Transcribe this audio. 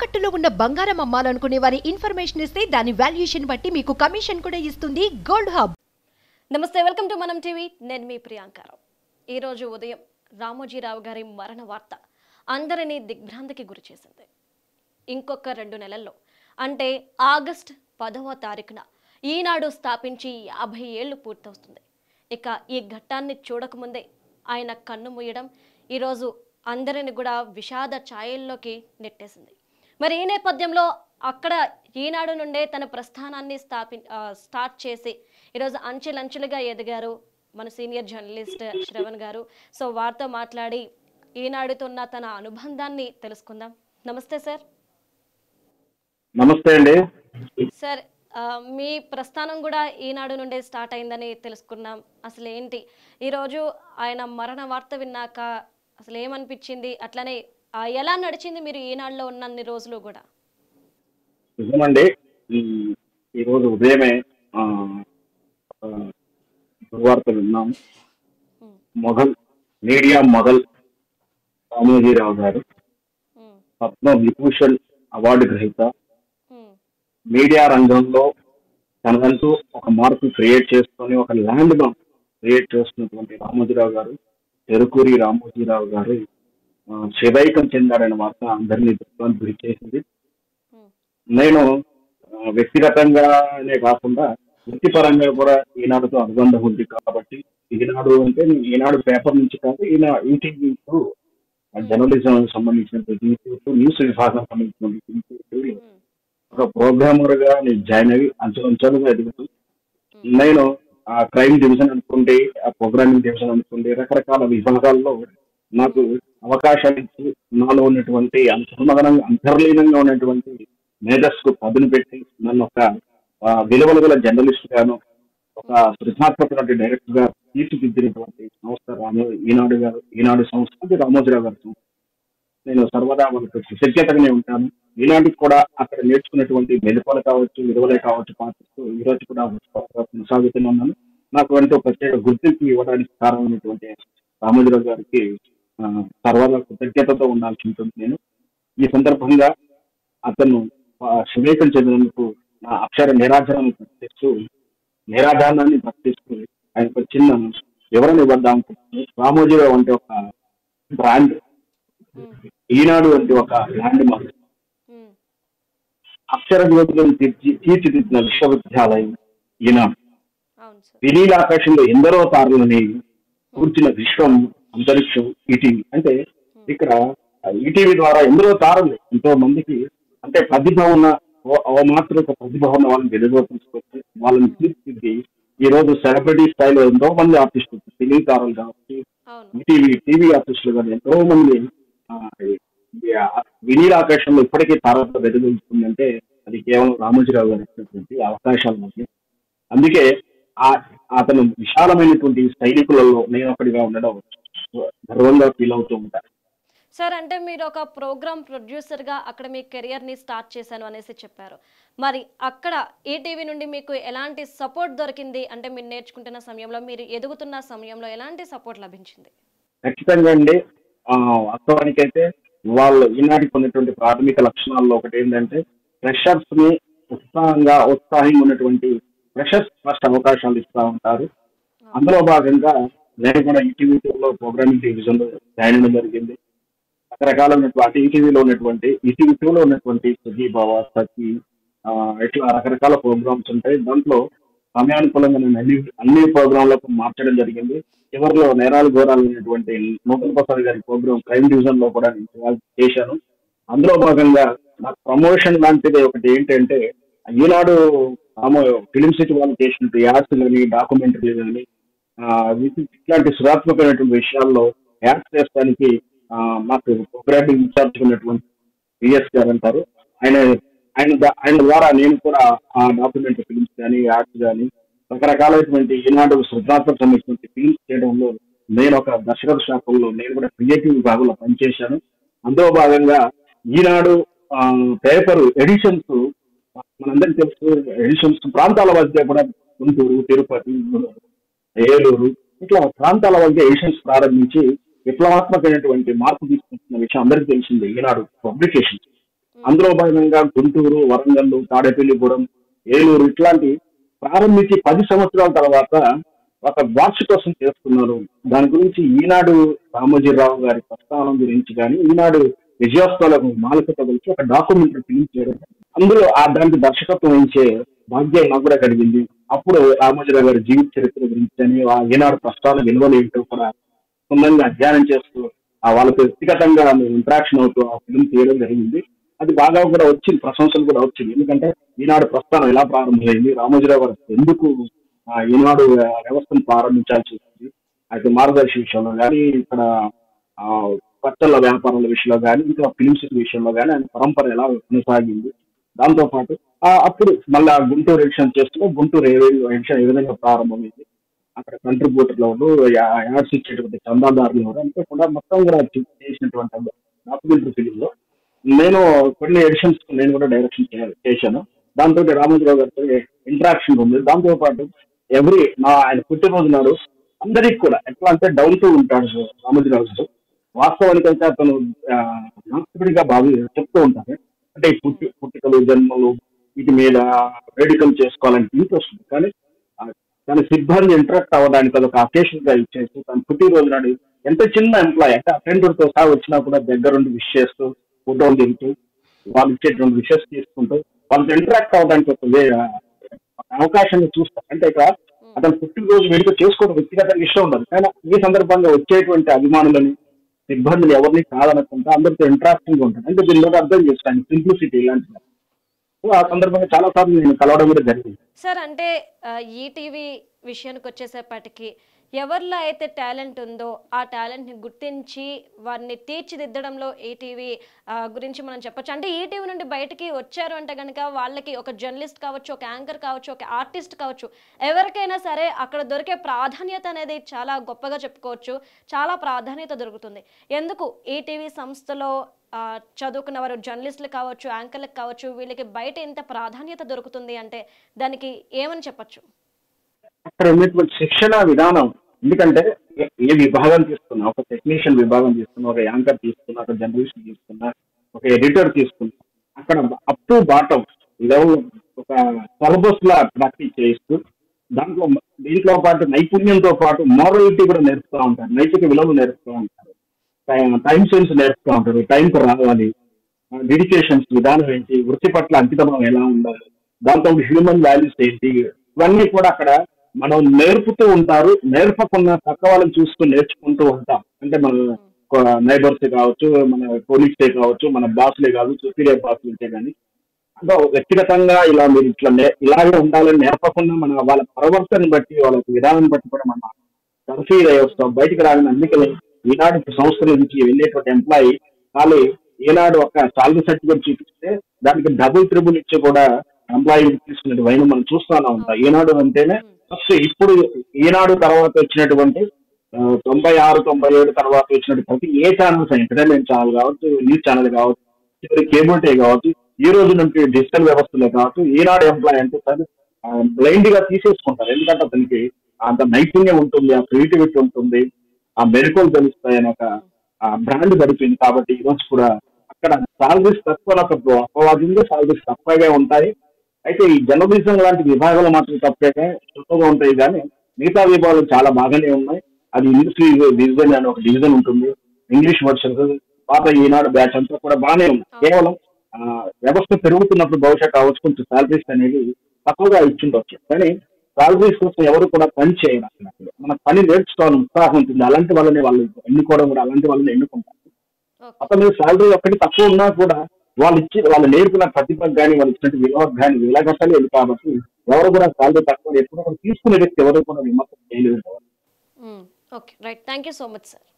తాకట్టులో ఉన్న బంగారం అమ్మాలనుకునే వారి ఇన్ఫర్మేషన్ ఇస్తే దాని వాల్యుయేషన్ బట్టి మీకు కమిషన్ కూడా ఇస్తుంది గోల్డ్ హబ్. నమస్తే, వెల్కమ్ టు మనం టీవీ. నేను మీ ప్రియాంకారావు. ఈరోజు ఉదయం రామోజీరావు గారి మరణ వార్త అందరినీ దిగ్భ్రాంతికి గురి చేసింది. ఇంకొక 2 నెలల్లో అంటే ఆగస్ట్ 10వ తారీఖున ఈనాడు స్థాపించి 50 ఏళ్లు పూర్తవుతుంది. ఇక ఈ ఘట్టాన్ని చూడకముందే ఆయన కన్ను మూయడం ఈరోజు అందరిని కూడా విషాద ఛాయల్లోకి నెట్టేసింది. మరి ఈ నేపథ్యంలో అక్కడ ఈనాడు నుండే తన ప్రస్థానాన్ని స్టార్ట్ చేసి ఈరోజు అంచెలంచెలుగా ఎదిగారు మన సీనియర్ జర్నలిస్ట్ శ్రవణ్ గారు. సో వారితో మాట్లాడి ఈనాడుతో ఉన్న తన అనుబంధాన్ని తెలుసుకుందాం. నమస్తే సార్. నమస్తే అండి సార్, మీ ప్రస్థానం కూడా ఈనాడు నుండే స్టార్ట్ అయిందని తెలుసుకున్నాం. అసలు ఏంటి ఈరోజు ఆయన మరణ వార్త విన్నాక అసలు ఏమనిపించింది, అట్లనే ఎలా నడిచింది మీరు ఈనాడులో ఉన్నన్ని రోజులు కూడా? నిజమండి, ఈరోజు ఉదయమే వార్త విన్నాం. మీడియా మొదల్ రామోజీరావు గారు పద్మ విభూషణ్ అవార్డు గ్రహీత, మీడియా రంగంలో తనదంటూ ఒక మార్పు క్రియేట్ చేసుకొని ఒక ల్యాండ్ మార్క్ క్రియేట్ చేస్తున్నటువంటి రామోజీరావు గారు, చెరుకూరి రామోజీరావు గారు శివైకం చెందారనే వార్త అందరినీ దుఃఖానికి గురి చేసింది. నేను వ్యక్తిగతంగానే కాకుండా వృత్తిపరంగా కూడా ఈనాడుతో అనుబంధం ఉంది కాబట్టి, ఈనాడు అంటే ఈనాడు పేపర్ నుంచి కాదు, ఈటీవీ జర్నలిజం సంబంధించినటువంటి న్యూస్ విభాగం సంబంధించినటువంటి ఒక ప్రోగ్రామర్ గా నేను జాయిన్ అయ్యి అంచెలంచెలుగా ఎదుగుతూ, నేను ఆ క్రైమ్ డివిజన్ అనుకోండి, ఆ ప్రోగ్రామింగ్ డివిజన్ అనుకోండి, రకరకాల విభాగాల్లో నాకు అవకాశాలు ఇచ్చి నాలో ఉన్నటువంటి అంతర్లీనంగా ఉన్నటువంటి మేధస్సుకు పదును పెట్టి నన్ను ఒక విలువల గల జర్నలిస్ట్ గాను, ఒక సృజనాత్మక డైరెక్టర్ గా తీర్చిదిద్దినటువంటి సంస్థ ఈనాడు సంస్థ, రామోజీరావు గారి సంస్థ. నేను సర్వదా వాళ్ళకి కృతజ్ఞతగానే ఉంటాను. ఈనాటికి కూడా అక్కడ నేర్చుకున్నటువంటి మెలుపలు కావచ్చు, విలువలే కావచ్చు పాటిస్తూ ఈ రోజు కూడా కొనసాగుతూనే ఉన్నాను. నాకు ఎంతో ప్రత్యేక గుర్తింపు ఇవ్వడానికి కారణమైనటువంటి రామోజీరావు గారికి సర్వదా కృతజ్ఞతతో ఉండాల్సి ఉంటుంది. నేను ఈ సందర్భంగా అతను శివేకం చెందినందుకు నా అక్షర నిరాధారణాన్ని ప్రకటిస్తూ ఆయనకు చిన్న వివరణ ఇవ్వద్దాం. రామోజీరావు అంటే ఒక బ్రాండ్, ఈనాడు అంటే ఒక ల్యాండ్ మార్క్, అక్షర జ్యోతులను తీర్చిదిద్దిన విశ్వవిద్యాలయం ఈనాడు. వినీలాకాశంలో ఎందరో తారలని కూర్చిన విశ్వం, అంతరిక్షం ఈటీవీ. అంటే ఇక్కడ ఈటీవీ ద్వారా ఎందరో తారలు, ఎంతో మందికి అంటే ప్రతిభ ఉన్న ప్రతిభ ఉన్న వాళ్ళని వెలుగులో తీసుకొచ్చి వాళ్ళని తీర్చిదిద్ది ఈ రోజు సెలబ్రిటీ స్థాయిలో ఎంతో మంది ఆర్టిస్టులు, సినీ తారలు కావచ్చు, టీవీ ఆర్టిస్టులు కానీ ఎంతో మంది వినీలాకాశంలో ఇప్పటికీ తారలతో వెలుగుతుందంటే అది కేవలం రామోజీరావు గారు ఇచ్చినటువంటి అవకాశాల మధ్య. అందుకే అతను విశాలమైనటువంటి సైనికులలో నేను ఒకటిగా ఉండడం గర్వంగా ఫీల్ అవుతూ ఉంటాను. సార్, అంటే మీరు ఒక ప్రోగ్రామ్ ప్రొడ్యూసర్ గా అక్కడ మీ కెరియర్ ని స్టార్ట్ చేశాను అనేసి చెప్పారు. మరి అక్కడ ఈటీవీ నుండి మీకు ఎలాంటి సపోర్ట్ దొరికింది? అంటే మీరు నేర్చుకుంటున్న సమయంలో, మీరు ఎదుగుతున్న సమయంలో ఎలాంటి సపోర్ట్ లభించింది? ఖచ్చితంగా అండి. వాస్తవానికైతే వాళ్ళు ఈనాటికి ఉన్నటువంటి ప్రాథమిక లక్షణాల్లో ఒకటి ఏంటంటే, ఫ్రెషర్స్ ని ఉత్సాహంగా ఉన్నటువంటి ఫ్రెషర్స్ ఫస్ట్ అవకాశాలు ఇస్తూ ఉంటారు. అందులో భాగంగా నేను కూడా ఈటీవీలో ప్రోగ్రామింగ్ డివిజన్ లో జాయిన్ అవ్వడం జరిగింది. రకరకాలైనటువంటి ఈటీవీలో ఉన్నటువంటి ఈటీవీలో ఉన్నటువంటి సుజీభావ, సఖి, ఇట్లా రకరకాల ప్రోగ్రామ్స్ ఉంటాయి. దాంట్లో సమయానుకూలంగా నేను అన్ని ప్రోగ్రాంలకు మార్చడం జరిగింది. చివరిలో నేరాలు ఘోరాలు అనేటువంటి నూతన్ ప్రసాద్ గారి ప్రోగ్రామ్ క్రైమ్ డివిజన్ లో కూడా నేను చేశాను. అందులో భాగంగా నాకు ప్రమోషన్ లాంటిది ఒకటి ఏంటంటే, ఈనాడు ఫిలిం సిటీ వాళ్ళు చేసినట్టు యాడ్స్ కానీ, డాక్యుమెంటరీలు కానీ, ఇట్లాంటి సుధాత్మకమైనటువంటి విషయాల్లో యాడ్స్ చేసడానికి మాకు ప్రోగ్రామింగ్ ఇన్ఛార్జ్ ఉన్నటువంటి పిఎస్ గారు అంటారు. ఆయన ద్వారా నేను కూడా ఆ డాక్యుమెంటరీ ఫిలిమ్స్ కానీ, యాడ్స్ కానీ, రకరకాలైనటువంటి ఈనాడు సృజనాత్మక సంబంధించిన ఫిలిమ్స్ చేయడంలో నేను ఒక దర్శక శాఖల్లో నేను కూడా క్రియేటివ్ విభాగంలో పనిచేశాను. అందులో భాగంగా ఈనాడు పేపర్ ఎడిషన్స్ మనందరికీ తెలుసు. ఎడిషన్స్ ప్రాంతాల మధ్య కూడా గుంటూరు, తిరుపతి, ఏలూరు ఇట్లా ప్రాంతాల మధ్య ఎడిషన్స్ ప్రారంభించి విప్లవాత్మకమైనటువంటి మార్పు తీసుకుంటున్న విషయం అందరికీ తెలిసిందే. ఈనాడు పబ్లికేషన్ అందులో భాగంగా గుంటూరు, వరంగల్, తాడేపల్లిగూడెం, ఏలూరు ఇట్లాంటి ప్రారంభించి 10 సంవత్సరాల తర్వాత ఒక వార్షికోత్సవం చేస్తున్నారు. దాని గురించి ఈనాడు రామోజీరావు గారి ప్రస్థానం గురించి కానీ, ఈనాడు విజయోత్సవాలకు మాలకతో కలిసి ఒక డాక్యుమెంటరీ ఫిల్మ్ చేయడం, అందులో దానికి దర్శకత్వం వహించే భాగ్యం నాకు కూడా కలిగింది. అప్పుడు రామోజీరావు గారి జీవిత చరిత్ర గురించి అని, ఈనాడు ప్రస్థానం విలువలు ఏంటో కూడా క్షుణ్ణంగా అధ్యయనం చేస్తూ వాళ్ళకి వ్యక్తిగతంగా ఇంటరాక్షన్ అవుతూ ఆ ఫిల్మ్ తీయడం జరిగింది. అది బాగా కూడా వచ్చింది, ప్రశంసలు కూడా వచ్చింది. ఎందుకంటే ఈనాడు ప్రస్థానం ఎలా ప్రారంభమైంది, రామోజీరావు గారు ఎందుకు ఈనాడు వ్యవస్థను ప్రారంభించాల్సి వచ్చింది, అయితే మార్గదర్శి విషయంలో కానీ, ఇక్కడ పచ్చళ్ళ వ్యాపారాల విషయంలో కానీ, ఇంకా ఫిలిమ్స్ విషయంలో కానీ ఆయన పరంపర ఎలా కొనసాగింది. దాంతోపాటు అప్పుడు మళ్ళా గుంటూరు ఎడిషన్ చేస్తూ గుంటూరు ఎడిషన్ ఏ విధంగా ప్రారంభమైంది, అక్కడ కంట్రిబ్యూటర్లు యాడ్స్ ఇచ్చేటువంటి చందాదారులు ఎవరు అంతా కూడా మొత్తం కూడా చేసినటువంటి డాక్యుమెంటరీ ఫిలిం లో నేను కొన్ని ఎడిషన్స్ నేను కూడా డైరెక్షన్ చేశాను. దాంతో రామోజీరావు గారితో ఇంటరాక్షన్ ఉంది. దాంతో పాటు ఆయన పుట్టినరోజు నాడు అందరికి కూడా ఎట్లా అంటే డౌన్ టు ఉంటాడు రామోజీరావు గారు. వాస్తవానికి అయితే అతను నాస్తికుడిగా చెప్తూ ఉంటారు. అంటే ఈ పుట్టుకలు, జన్మలు వీటి మీద వేడుకలు చేసుకోవాలని ఇంట్రెస్ట్ ఉంది. కానీ తన సిబ్బంది ఇంటరాక్ట్ అవ్వడానికి అదొక అకేషన్ గా ఇచ్చేసి తన పుట్టినరోజు నాడు ఎంత చిన్న ఎంప్లాయ్ అంటే అటెండర్ తో సహా వచ్చినా కూడా దగ్గరుండి విష్ చేస్తూ, ఫోటోలు దిగుతూ, వాళ్ళు ఇచ్చేటువంటి విషెస్ తీసుకుంటూ వాళ్ళతో ఇంటరాక్ట్ అవ్వడానికి ఒక అవకాశాన్ని చూస్తారు. అంటే ఇక్కడ అతను పుట్టినరోజు వేడుక చేసుకోవడం వ్యక్తిగతంగా ఇష్టం ఉండదు. కానీ ఈ సందర్భంగా వచ్చేటువంటి అభిమానులని, సిబ్బందిని ఎవరిని కాదనకుండా అందరితో ఇంటరాక్టింగ్ ఉంటుంది. అంటే దీనిలో అర్థం చేస్తాను సింప్లిసిటీ ఇలాంటివి. ఆ సందర్భంగా చాలా సార్లు నేను కలవడం కూడా జరిగింది. సార్ అంటే ఈటీవీ విషయానికి వచ్చేసేపటికి ఎవరిలో అయితే టాలెంట్ ఉందో ఆ టాలెంట్ని గుర్తించి వారిని తీర్చిదిద్దడంలో ఈటీవీ గురించి మనం చెప్పొచ్చు. అంటే ఈటీవీ నుండి బయటికి వచ్చారు అంటే కనుక వాళ్ళకి ఒక జర్నలిస్ట్ కావచ్చు, ఒక యాంకర్ కావచ్చు, ఒక ఆర్టిస్ట్ కావచ్చు, ఎవరికైనా సరే అక్కడ దొరికే ప్రాధాన్యత అనేది చాలా గొప్పగా చెప్పుకోవచ్చు. చాలా ప్రాధాన్యత దొరుకుతుంది. ఎందుకు ఈటీవీ సంస్థలో చదువుకున్న వారు జర్నలిస్టులు కావచ్చు, యాంకర్లకు కావచ్చు, వీళ్ళకి బయట ఎంత ప్రాధాన్యత దొరుకుతుంది అంటే దానికి ఏమని చెప్పచ్చు? అక్కడ ఉన్నటువంటి శిక్షణ విధానం, ఎందుకంటే ఏ విభాగం తీసుకున్నా, ఒక టెక్నీషియన్ విభాగం తీసుకున్నా, ఒక యాంకర్ తీసుకున్నా, ఒక జర్నలిస్ట్ తీసుకున్నా, ఒక ఎడిటర్ తీసుకున్నా, అక్కడ అప్ టు బాటమ్ లెవెల్ ఒక సిలబస్ లా ప్రాక్టీస్ చేస్తూ దీంట్లో పాటు నైపుణ్యంతో పాటు మోరాలిటీ కూడా నేర్పుతూ ఉంటారు, నైతిక విలువలు నేర్పుతూ ఉంటారు, టైం సెన్స్ నేర్పుతూ ఉంటారు, టైంకి రావాలి, డెడికేషన్స్ విధానం ఏంటి, వృత్తి పట్ల అంకితమనం ఎలా ఉండాలి, దాంతో హ్యూమన్ వాల్యూస్ ఏంటి, ఇవన్నీ కూడా అక్కడ మనం నేర్పుతూ ఉంటారు. నేర్పకుండా పక్క వాళ్ళని చూసుకుని నేర్చుకుంటూ ఉంటాం. అంటే మన నైబర్స్ కావచ్చు, మన కొలీగ్సే కావచ్చు, మన బాస్లే కావచ్చు, సుపీరియర్ బాస్లు ఉంటే కానీ అంటే వ్యక్తిగతంగా ఇలా మీరు ఇలాగే ఉండాలని నేర్పకుండా మన వాళ్ళ ప్రవర్తన బట్టి, వాళ్ళ విధానం బట్టి కూడా మనం కన్ఫ్యూజ్ అయ్యి వస్తాం. బయటకు రాగానే అందుకని ఈనాడు సంస్థ నుంచి వెళ్ళేటువంటి ఎంప్లాయీ వాళ్ళు ఈనాడు ఒక సాలరీ సర్టిఫికేట్ చూపిస్తే దానికి డబుల్ త్రిబుల్ ఇచ్చి కూడా ఎంప్లాయీ తీసుకునే వైన మనం చూస్తూనే ఉంటాం. ఈనాడు అంటేనే ఫస్ట్ ఇప్పుడు ఈనాడు తర్వాత వచ్చినటువంటి 96, 97 తర్వాత వచ్చినటువంటి ప్రతి ఏ ఛానల్స్, ఎంటర్టైన్మెంట్ ఛానల్ కావచ్చు, న్యూస్ ఛానల్ కావచ్చు, కేబుల్ టే కావచ్చు, ఈ రోజు నుంచి డిజిటల్ వ్యవస్థలో కావచ్చు, ఈనాడు ఎంప్లాయ్ అంటే బ్లైండ్ గా తీసేసుకుంటారు. ఎందుకంటే అతనికి అంత నైపుణ్యం ఉంటుంది, ఆ క్రియేటివిటీ ఉంటుంది, ఆ మెరుకులు తెలుస్తాయని ఒక బ్రాండ్ గడిపింది. కాబట్టి ఈ రోజు కూడా అక్కడ సాలరీస్ తక్కువ అపవాదంగా సాలరీస్ తక్కువగా ఉంటాయి. అయితే ఈ జర్నలిజం లాంటి విభాగాలు మాత్రం తక్కువగా ఉంటాయి. కానీ మిగతా విభాగాలు చాలా బాగానే ఉన్నాయి. అది ఇండస్ట్రీ డివిజన్ అని ఒక డివిజన్ ఉంటుంది, ఇంగ్లీష్ వర్షన్, పాత ఈనాడు బ్యాచ్ అంతా కూడా బాగానే ఉంది. కేవలం వ్యవస్థ పెరుగుతున్నప్పుడు బహుశా కావచ్చు కొంచెం సాలరీస్ అనేది తక్కువగా ఇచ్చిండొచ్చు. కానీ సాలరీస్ కోసం ఎవరు కూడా పని చేయరు. అసలు మన పని నేర్చుకోవాలని ఉత్సాహం ఉంటుంది. అలాంటి వాళ్ళని వాళ్ళు ఎన్నుకోవడం కూడా అలాంటి వాళ్ళని ఎన్నుకుంటారు. అతను సాలరీ ఒక్కటి తక్కువ ఉన్నా కూడా వాళ్ళు నేర్పిన ప్రతిభకు కానీ వాళ్ళు ఇచ్చినట్టు విలువకు కానీ వెలగట్టలేదు. కాబట్టి ఎవరు కూడా సాలరీ తక్కువ ఎప్పుడు తీసుకునే వ్యక్తి ఎవరు కూడా విమర్శ చేయలేదు. Okay, right. Thank you so much sir.